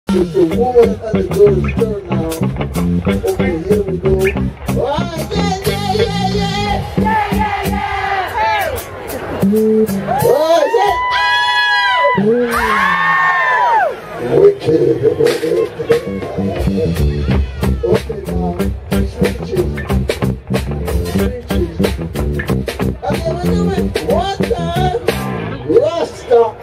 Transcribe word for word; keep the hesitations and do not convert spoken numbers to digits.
It's the woman and the girl's turn now. Okay, here we go. Alright, yeah, yeah, yeah, yeah! Yeah, yeah, yeah! Alright, yeah! Wicked! Okay, now, switches. Switches. Okay, we're doing one time. Rasta.